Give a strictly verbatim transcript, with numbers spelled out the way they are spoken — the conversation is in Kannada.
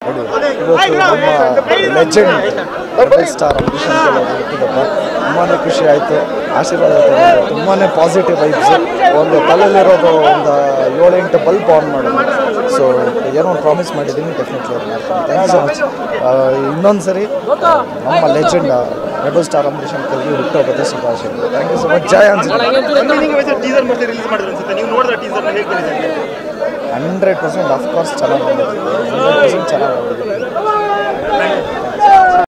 ಲೆಜೆಂಡ್ ರೆಬೆಲ್ ಸ್ಟಾರ್ ಅಂಬರೀಷ್ ಹುಟ್ಟಿದಬ್ಬ ತುಂಬಾ ಖುಷಿ ಆಯಿತು. ಆಶೀರ್ವಾದ ತುಂಬಾ ಪಾಸಿಟಿವ್ ವೈಬ್ಸ್. ಒಂದು ತಲೆಯಲ್ಲಿರೋದು ಒಂದು ಏಳೆಂಟು ಬಲ್ಬ್ ಆನ್ ಮಾಡೋದು. ಸೊ ಏನೋ ಒಂದು ಪ್ರಾಮಿಸ್ ಮಾಡಿದ್ದೀನಿ, ಡೆಫಿನೆಟ್ಲಿ ಅದು ಮಾಡ್ತೀನಿ. Thank you so much. ಇನ್ನೊಂದು ಸರಿ ನಮ್ಮ ಲೆಜೆಂಡ್ ರೆಬೆಲ್ ಸ್ಟಾರ್ ಅಂಬರೀಷ್ ಅಂಕಲ್ಗೆ ಹುಟ್ಟುಹಬ್ಬದ ಶುಭಾಶಯಗಳು. Thank you so much. ಜೈ ಅನ್ಸುತ್ತೆ ಹಂಡ್ರೆಡ್ ಪರ್ಸೆಂಟ್ ಅಫ್ಕೋರ್ಸ್ ಚೆನ್ನಾಗಿ ಬಂದಿದೆ. ಹಂಡ್ರೆಡ್ ಪರ್ಸೆಂಟ್ ಚೆನ್ನಾಗಿ ಬಂದಿದೆ.